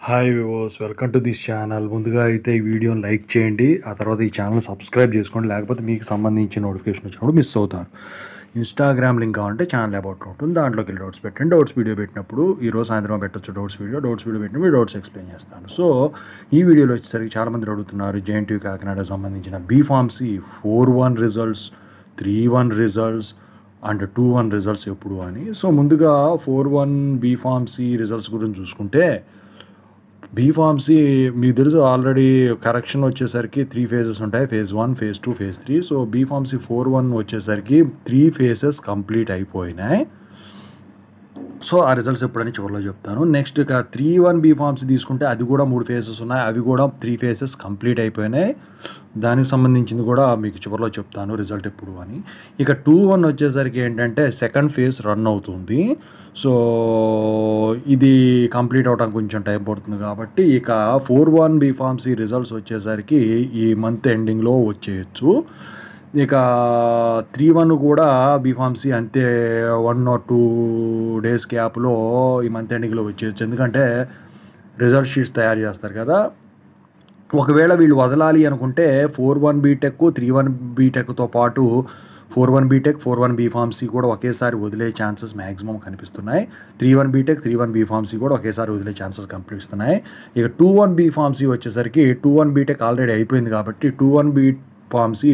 Hi viewers, welcome to this channel. ముందుగా అయితే ఈ వీడియోని లైక్ చేయండి, ఆ తర్వాత ఈ ఛానల్ సబ్స్క్రైబ్ చేసుకోండి, లేకపోతే మీకు సంబంధించిన నోటిఫికేషన్ వచ్చినప్పుడు మిస్ అవుతారు. ఇన్స్టాగ్రామ్ లింక్ కావాలంటే ఛానల్ అబౌట్లో ఉంటుంది, దాంట్లోకి వెళ్ళి డౌట్స్ పెట్టండి. డౌట్స్ వీడియో పెట్టినప్పుడు ఈరోజు సాయంత్రం పెట్టచ్చు డౌట్స్ వీడియో పెట్టినప్పుడు డౌట్స్ ఎక్స్ప్లెయిన్ చేస్తాను. సో ఈ వీడియోలో వచ్చేసరికి చాలామంది అడుగుతున్నారు జేఎన్టీయూ కాకినాడకు సంబంధించిన B Pharmacy 4-1 results, 3-1 results and 2-1 results ఎప్పుడు అని. సో ముందుగా 4-1 బీఫార్మసీ రిజల్ట్స్ గురించి చూసుకుంటే, బీఫార్మసీ మీకు తెలుసు ఆల్రెడీ కరెక్షన్ వచ్చేసరికి 3 ఫేజెస్ ఉంటాయి, phase 1, phase 2, phase 3. So B Pharmacy 4-1 వచ్చేసరికి 3 ఫేజెస్ కంప్లీట్ అయిపోయినాయి. సో ఆ రిజల్ట్స్ ఎప్పుడని చివరిలో చెప్తాను. నెక్స్ట్ ఇక 3-1 బీఫార్మసీ తీసుకుంటే అది కూడా 3 ఫేజెస్ ఉన్నాయి, అవి కూడా 3 ఫేజెస్ కంప్లీట్ అయిపోయినాయి. దానికి సంబంధించింది కూడా మీకు చివరిలో చెప్తాను రిజల్ట్ ఎప్పుడు అని. ఇక 2-1 వచ్చేసరికి ఏంటంటే సెకండ్ ఫేజ్ రన్ అవుతుంది. సో ఇది కంప్లీట్ అవడానికి కొంచెం టైం పడుతుంది కాబట్టి ఇక 4-1 బీఫార్మసీ రిజల్ట్స్ వచ్చేసరికి ఈ మంత్ ఎండింగ్లో వచ్చేయచ్చు. ఇక 3-1 కూడా బీఫార్మసీ అంతే, 1 or 2 డేస్ గ్యాప్లో ఈ మంత్ ఎండింగ్లో వచ్చేయచ్చు. ఎందుకంటే రిజల్ట్ షీట్స్ తయారు చేస్తారు కదా. ఒకవేళ వీళ్ళు వదలాలి అనుకుంటే 4-1 బీటెక్, 3-1 బీటెక్తో పాటు 4-1 బీటెక్, 4-1 బీఫార్మసీ కూడా ఒకేసారి వదిలే ఛాన్సెస్ మ్యాక్సిమం కనిపిస్తున్నాయి. 3-1 బీటెక్, 3-1 బీఫార్మసీ కూడా ఒకేసారి వదిలే ఛాన్సెస్ కనిపిస్తున్నాయి. ఇక 2-1 బీఫార్మసీ వచ్చేసరికి 2-1 బీటెక్ ఆల్రెడీ అయిపోయింది కాబట్టి 2-1 బీఫార్మసీ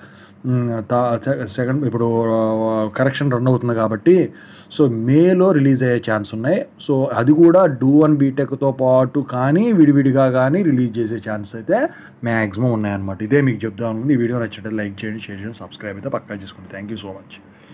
సెకండ్ ఇప్పుడు కరెక్షన్ రన్ అవుతుంది కాబట్టి సో మేలో రిలీజ్ అయ్యే ఛాన్స్ ఉన్నాయి. సో అది కూడా 2-1 బీటెక్తో పాటు కానీ విడివిడిగా కానీ రిలీజ్ చేసే ఛాన్స్ అయితే మ్యాక్సిమం ఉన్నాయన్నమాట. ఇదే మీకు చెప్దాం అనుకుంది. ఈ వీడియో నచ్చితే లైక్ చేయండి, షేర్ చేయండి, సబ్స్క్రైబ్ అయితే పక్కా చేసుకోండి. Thank you so much.